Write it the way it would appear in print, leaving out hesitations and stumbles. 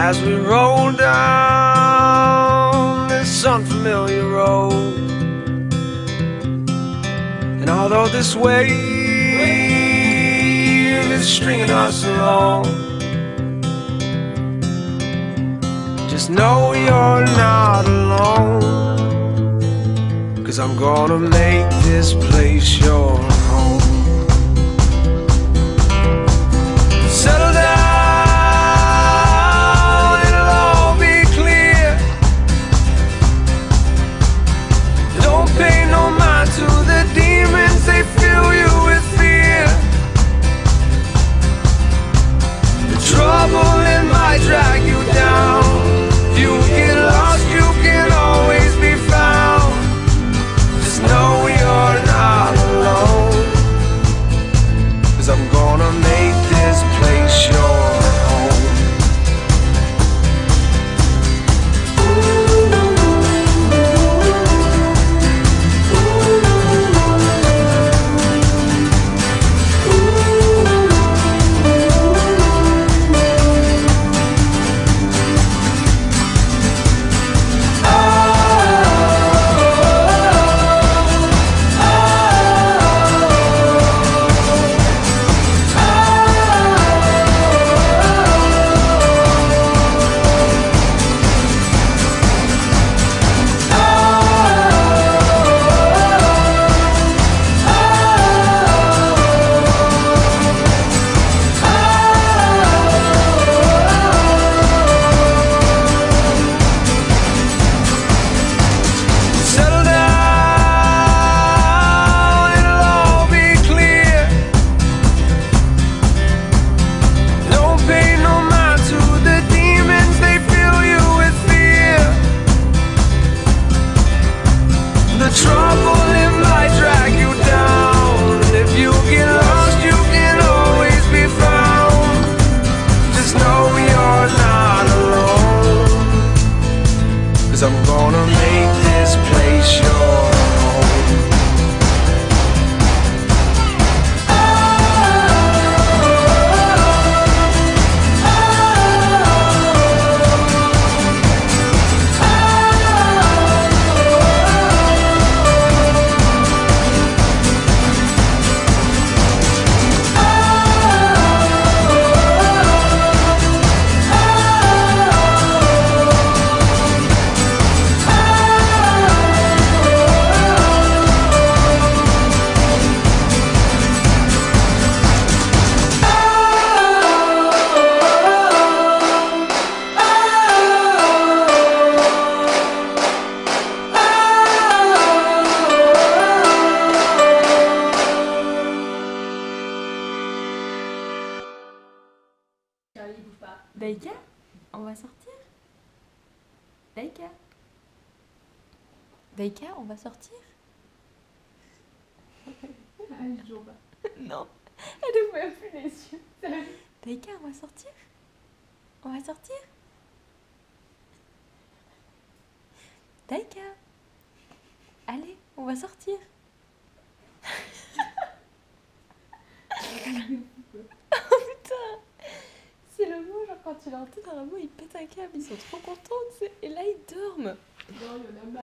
as we roll down this unfamiliar road. And although this wave is stringing us along, just know you're not alone, 'cause I'm gonna make this place your home. Settle down, it'll all be clear. Don't pay no mind to the demons, they fill you with fear. The trouble, it might drag you down. If you get lost, you can always be found. Just know you're not alone, 'cause I'm gonna make this place your home. I'm gonna make this place your home. Daïka, on va sortir? Daïka? Daïka, on va sortir? Elle joue pas. Non. Elle ouvre même plus les yeux. Daïka, on va sortir? On va sortir? Daïka? Allez, on va sortir. Oh putain! C'est le mot, genre quand il est en tête d'un robot, il pète un câble, ils sont trop contents, tu sais. Et là, ils dorment. Non, il y en a marre.